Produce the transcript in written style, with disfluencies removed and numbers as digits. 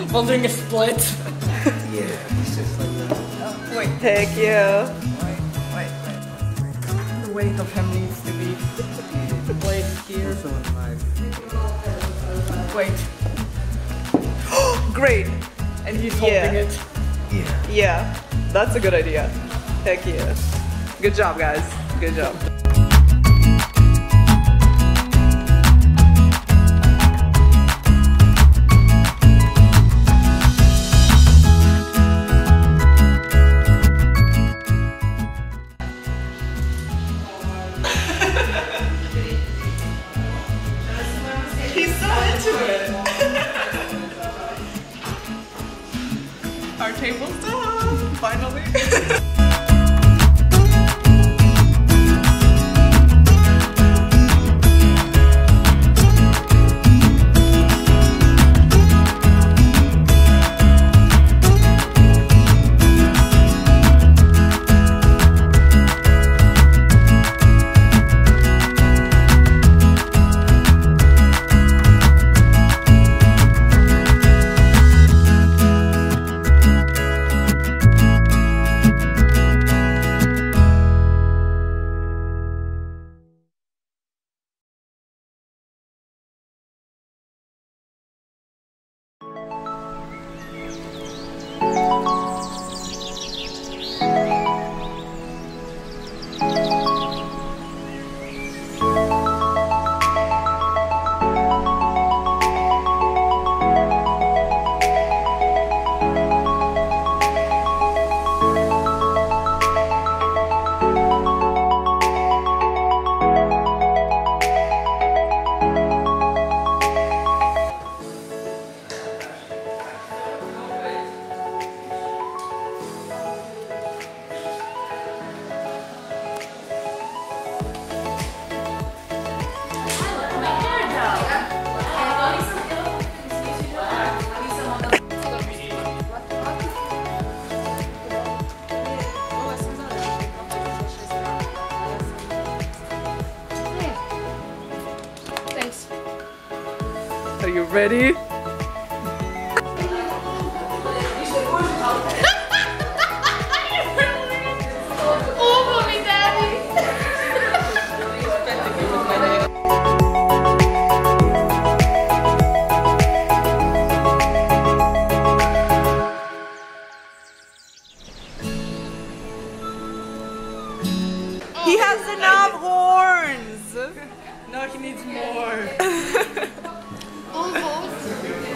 while doing a split. Yeah, it's just like that. Wait. Heck yeah. Wait. The weight of him needs to be placed here. Also on live. Wait. Great. And he's holding it. Yeah. Yeah, that's a good idea. Heck yeah. Good job, guys. Good job. He's so into it. Our table's done, finally. Are you ready? He has enough horns! No, he needs more.